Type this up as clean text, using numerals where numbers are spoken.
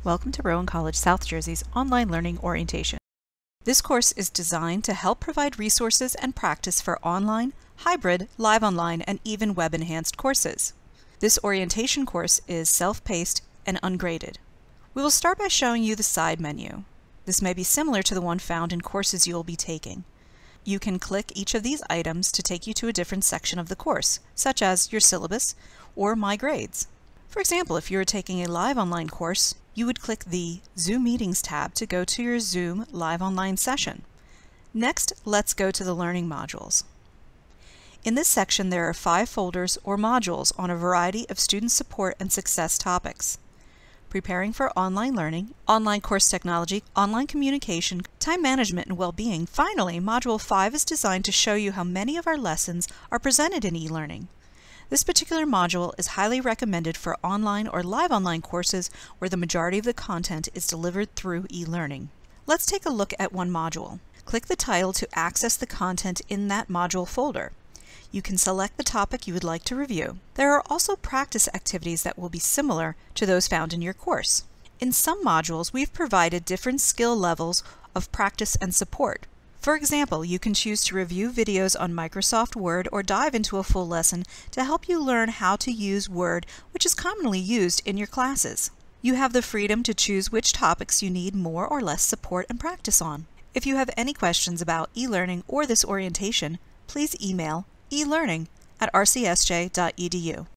Welcome to Rowan College South Jersey's Online Learning Orientation. This course is designed to help provide resources and practice for online, hybrid, live online, and even web-enhanced courses. This orientation course is self-paced and ungraded. We will start by showing you the side menu. This may be similar to the one found in courses you will be taking. You can click each of these items to take you to a different section of the course, such as your syllabus or My Grades. For example, if you are taking a live online course, you would click the Zoom Meetings tab to go to your Zoom live online session. Next, let's go to the Learning Modules. In this section, there are 5 folders or modules on a variety of student support and success topics. Preparing for online learning, online course technology, online communication, time management, and well-being. Finally, Module 5 is designed to show you how many of our lessons are presented in e-learning. This particular module is highly recommended for online or live online courses where the majority of the content is delivered through e-learning. Let's take a look at one module. Click the title to access the content in that module folder. You can select the topic you would like to review. There are also practice activities that will be similar to those found in your course. In some modules, we've provided different skill levels of practice and support. For example, you can choose to review videos on Microsoft Word or dive into a full lesson to help you learn how to use Word, which is commonly used in your classes. You have the freedom to choose which topics you need more or less support and practice on. If you have any questions about e-learning or this orientation, please email elearning@rcsj.edu.